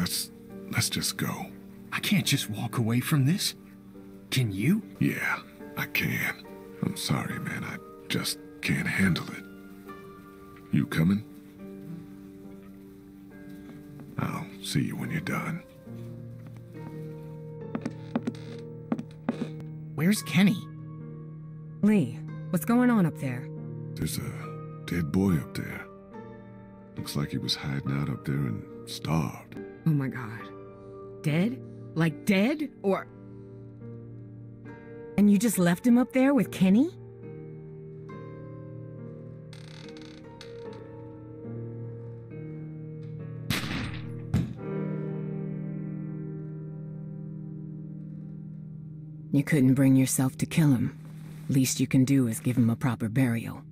let's just go. I can't just walk away from this. Can you? Yeah, I can. I'm sorry, man. I just can't handle it. You coming? I'll see you when you're done. Where's Kenny? Lee, what's going on up there? There's a dead boy up there. Looks like he was hiding out up there and starved. Oh my god. Dead? Like dead? Or... And you just left him up there with Kenny? You couldn't bring yourself to kill him. Least you can do is give him a proper burial.